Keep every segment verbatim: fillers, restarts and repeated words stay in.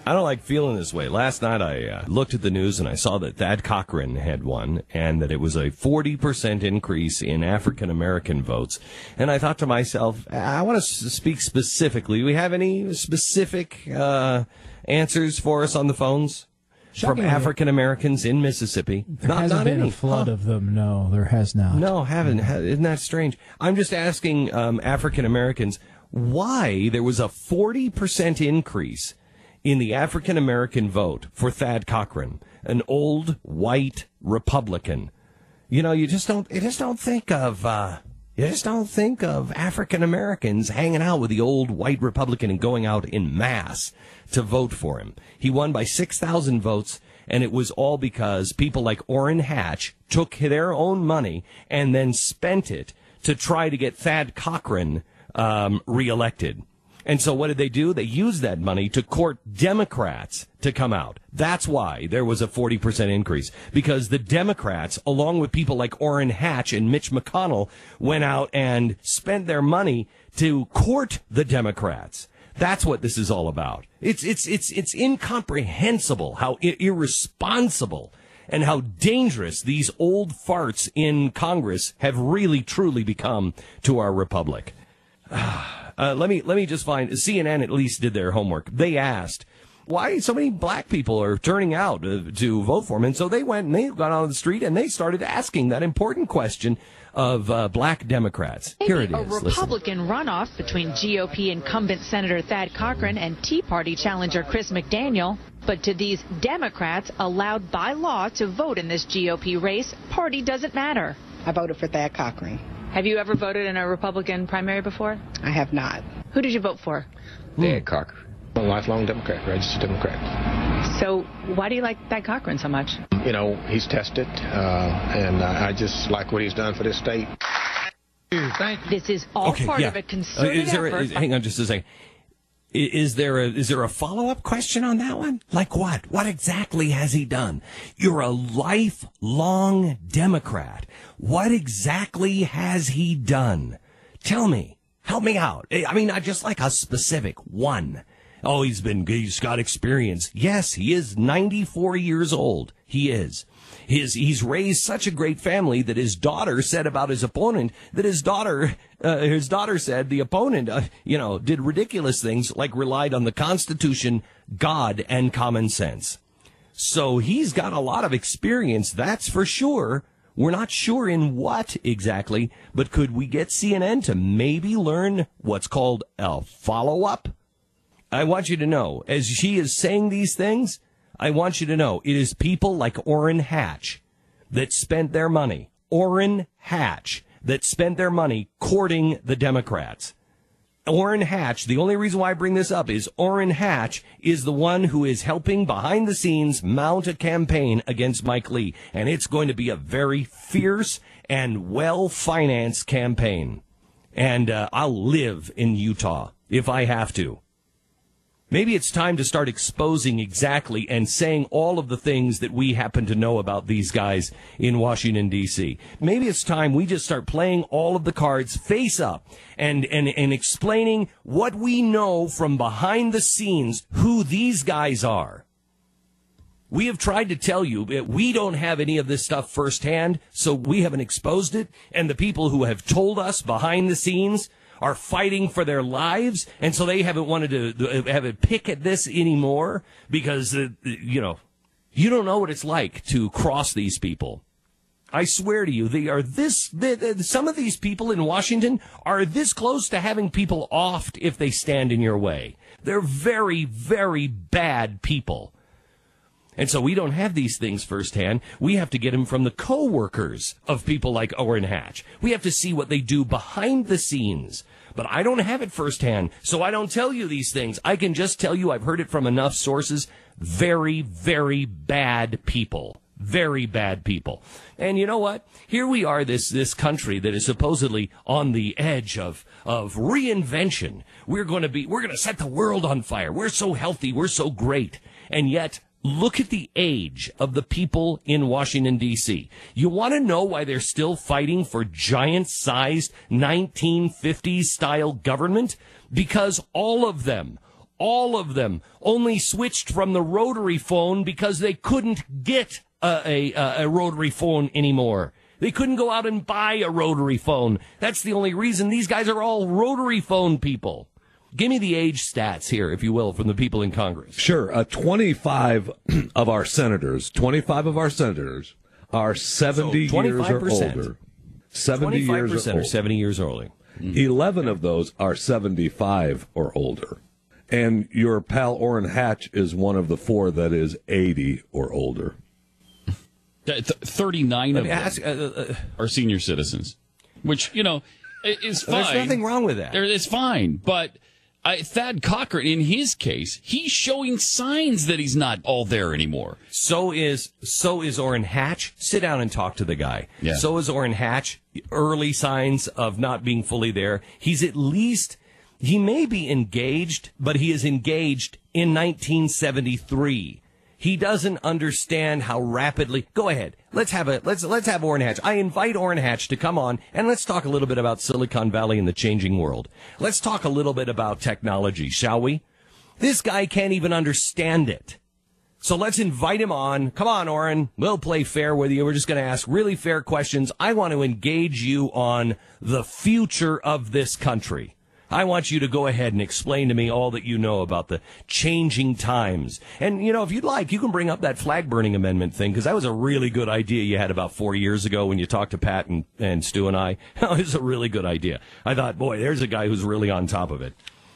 I don't like feeling this way. Last night I uh, looked at the news and I saw that Thad Cochran had won and that it was a forty percent increase in African-American votes. And I thought to myself, I want to speak specifically. Do we have any specific uh, answers for us on the phones? From African Americans in Mississippi. There not, hasn't not been any. a flood huh? of them. No, there has not. No, haven't. Isn't that strange? I'm just asking um, African Americans why there was a forty percent increase in the African American vote for Thad Cochran, an old white Republican. You know, you just don't. You just don't think of. Uh, you just don't think of African Americans hanging out with the old white Republican and going out in mass to vote for him. He won by six thousand votes, and it was all because people like Orrin Hatch took their own money and then spent it to try to get Thad Cochran um, reelected. And so what did they do? They used that money to court Democrats to come out. That's why there was a forty percent increase, because the Democrats, along with people like Orrin Hatch and Mitch McConnell, went out and spent their money to court the Democrats. That's what this is all about. It's it's it's it's incomprehensible how I- irresponsible and how dangerous these old farts in Congress have really truly become to our republic. Uh, let me let me just find C N N at least did their homework. They asked why so many black people are turning out uh, to vote for him, and so they went and they got on the street and they started asking that important question of uh, black Democrats. Here it is. A Republican Listen. runoff between G O P incumbent Senator Thad Cochran and Tea Party challenger Chris McDaniel. But to these Democrats allowed by law to vote in this G O P race, party doesn't matter. I voted for Thad Cochran. Have you ever voted in a Republican primary before? I have not. Who did you vote for? Thad Cochran. I'm a lifelong Democrat, registered Democrat. So why do you like Thad Cochran so much? You know, he's tested, uh, and I just like what he's done for this state. This is all okay, part yeah. of a concerted uh, is there a, effort. is, hang on just a second. Is there a is there a follow-up question on that one? Like what? What exactly has he done? You're a lifelong Democrat. What exactly has he done? Tell me. Help me out. I mean, I just like a specific one. Oh, he's been, he's got experience. Yes, he is ninety-four years old. He is. His, he's raised such a great family that his daughter said about his opponent that his daughter, uh, his daughter said the opponent, uh, you know, did ridiculous things like relied on the Constitution, God, and common sense. So he's got a lot of experience, that's for sure. We're not sure in what exactly, but could we get C N N to maybe learn what's called a follow-up? I want you to know, as she is saying these things, I want you to know it is people like Orrin Hatch that spent their money, Orrin Hatch, that spent their money courting the Democrats. Orrin Hatch, the only reason why I bring this up is Orrin Hatch is the one who is helping behind the scenes mount a campaign against Mike Lee. And it's going to be a very fierce and well-financed campaign. And uh, I'll live in Utah if I have to. Maybe it's time to start exposing exactly and saying all of the things that we happen to know about these guys in Washington, D C. Maybe it's time we just start playing all of the cards face up and, and, and explaining what we know from behind the scenes, who these guys are. We have tried to tell you that we don't have any of this stuff firsthand, so we haven't exposed it. And the people who have told us behind the scenes are fighting for their lives, and so they haven't wanted to have a pick at this anymore because, uh, you know, you don't know what it's like to cross these people. I swear to you, they are this, they, they, some of these people in Washington are this close to having people offed if they stand in your way. They're very, very bad people. And so we don't have these things firsthand. We have to get them from the co-workers of people like Orrin Hatch. We have to see what they do behind the scenes. But I don't have it firsthand, so I don't tell you these things. I can just tell you I've heard it from enough sources. Very, very bad people. Very bad people. And you know what? Here we are, this this country that is supposedly on the edge of of reinvention. We're going to be, we're going to set the world on fire. We're so healthy. We're so great. And yet, look at the age of the people in Washington, D C. You want to know why they're still fighting for giant-sized nineteen fifties style government? Because all of them, all of them, only switched from the rotary phone because they couldn't get a, a, a rotary phone anymore. They couldn't go out and buy a rotary phone. That's the only reason these guys are all rotary phone people. Give me the age stats here, if you will, from the people in Congress. Sure. Uh, twenty-five of our senators, twenty-five of our senators are seventy so years or older. seventy years or older. Are seventy years or older. Mm-hmm. eleven of those are seventy-five or older. And your pal Orrin Hatch is one of the four that is eighty or older. thirty-nine of them ask, uh, uh, are senior citizens, which, you know, is fine. There's nothing wrong with that. There, it's fine. But I, Thad Cochran, in his case, he's showing signs that he's not all there anymore. So is so is Orrin Hatch. Sit down and talk to the guy. Yeah. So is Orrin Hatch. Early signs of not being fully there. He's at least, he may be engaged, but he is engaged in nineteen seventy-three. He doesn't understand how rapidly. Go ahead. Let's have a let's let's have Orrin Hatch. I invite Orrin Hatch to come on and let's talk a little bit about Silicon Valley and the changing world. Let's talk a little bit about technology, shall we? This guy can't even understand it. So let's invite him on. Come on, Orrin. We'll play fair with you. We're just going to ask really fair questions. I want to engage you on the future of this country. I want you to go ahead and explain to me all that you know about the changing times. And, you know, if you'd like, you can bring up that flag burning amendment thing, because that was a really good idea you had about four years ago when you talked to Pat and, and Stu and I. It was a really good idea. I thought, boy, there's a guy who's really on top of it.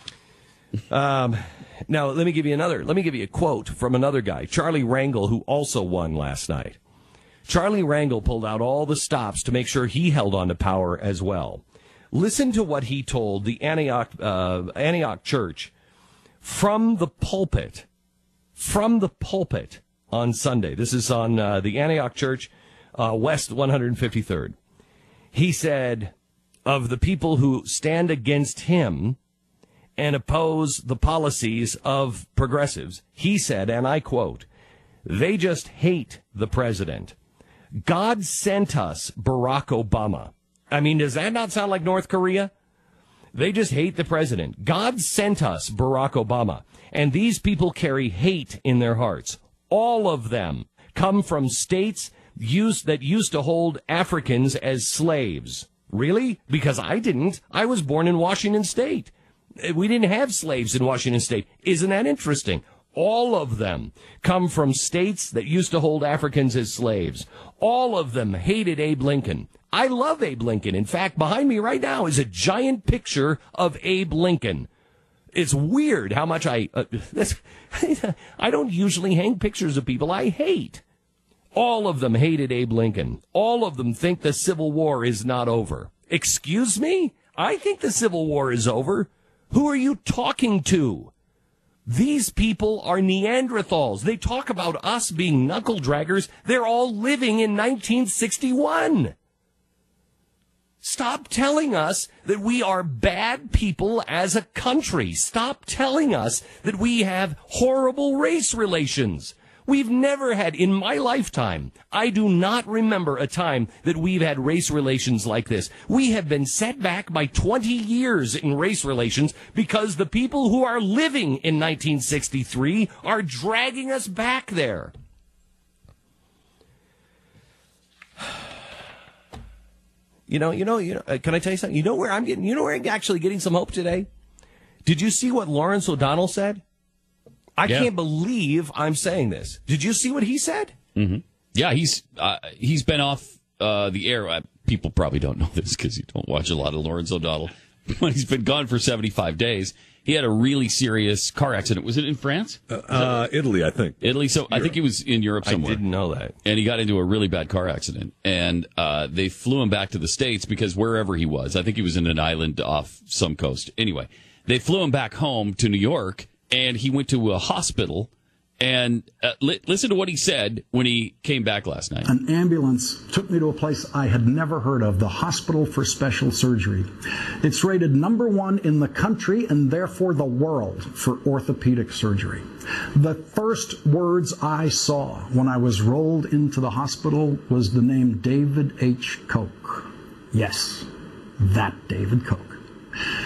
Um, now, let me give you another. Let me give you a quote from another guy, Charlie Rangel, who also won last night. Charlie Rangel pulled out all the stops to make sure he held on to power as well. Listen to what he told the Antioch, uh, Antioch Church from the pulpit, from the pulpit on Sunday. This is on uh, the Antioch Church, uh, West one hundred fifty-third. He said, of the people who stand against him and oppose the policies of progressives, he said, and I quote, they just hate the president. God sent us Barack Obama. I mean, does that not sound like North Korea? They just hate the president. God sent us Barack Obama, and these people carry hate in their hearts. All of them come from states used that used to hold Africans as slaves. Really? Because I didn't. I was born in Washington State. We didn't have slaves in Washington State. Isn't that interesting? All of them come from states that used to hold Africans as slaves. All of them hated Abe Lincoln. I love Abe Lincoln. In fact, behind me right now is a giant picture of Abe Lincoln. It's weird how much I, uh, this, I don't usually hang pictures of people I hate. All of them hated Abe Lincoln. All of them think the Civil War is not over. Excuse me? I think the Civil War is over. Who are you talking to? These people are Neanderthals. They talk about us being knuckle draggers. They're all living in nineteen sixty-one. Stop telling us that we are bad people as a country. Stop telling us that we have horrible race relations. We've never had, in my lifetime, I do not remember a time that we've had race relations like this. We have been set back by twenty years in race relations because the people who are living in nineteen sixty-three are dragging us back there. You know, you know, you know, uh, can I tell you something? You know where I'm getting, you know where I'm actually getting some hope today? Did you see what Lawrence O'Donnell said? I yeah. can't believe I'm saying this. Did you see what he said? Mm-hmm. Yeah, he's uh, he's been off uh, the air. Uh, people probably don't know this because you don't watch a lot of Lawrence O'Donnell. But he's been gone for seventy-five days. He had a really serious car accident. Was it in France? Uh, uh, Italy, I think. Italy. So Europe. I think he was in Europe somewhere. I didn't know that. And he got into a really bad car accident. And uh, they flew him back to the States because wherever he was, I think he was in an island off some coast. Anyway, they flew him back home to New York, and he went to a hospital. And uh, li- listen to what he said when he came back last night. An ambulance took me to a place I had never heard of, the Hospital for Special Surgery. It's rated number one in the country and therefore the world for orthopedic surgery. The first words I saw when I was rolled into the hospital was the name David H. Koch. Yes, that David Koch.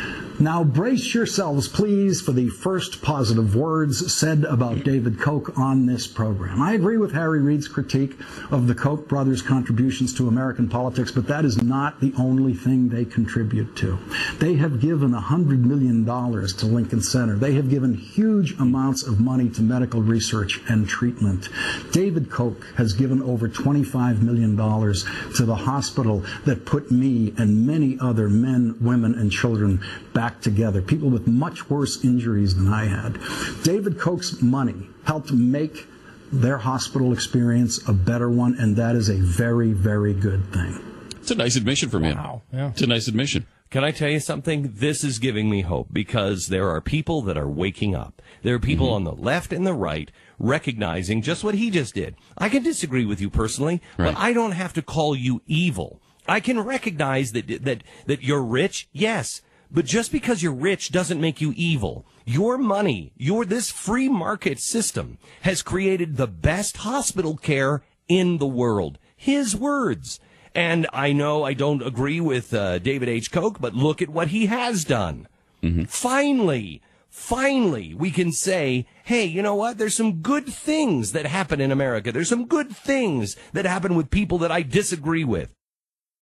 Now brace yourselves, please, for the first positive words said about David Koch on this program. I agree with Harry Reid's critique of the Koch brothers' contributions to American politics, but that is not the only thing they contribute to. They have given one hundred million dollars to Lincoln Center. They have given huge amounts of money to medical research and treatment. David Koch has given over twenty-five million dollars to the hospital that put me and many other men, women, and children back together, people with much worse injuries than I had. David Koch's money helped make their hospital experience a better one, and that is a very, very good thing. It's a nice admission from him. Wow. Yeah. It's a nice admission. Can I tell you something? This is giving me hope because there are people that are waking up. There are people mm-hmm. on the left and the right recognizing just what he just did. I can disagree with you personally, right. but I don't have to call you evil. I can recognize that that that you're rich, yes, but just because you're rich doesn't make you evil. Your money, your this free market system has created the best hospital care in the world. His words. And I know I don't agree with uh, David H. Koch, but look at what he has done. Mm-hmm. Finally, finally, we can say, hey, you know what? There's some good things that happen in America. There's some good things that happen with people that I disagree with.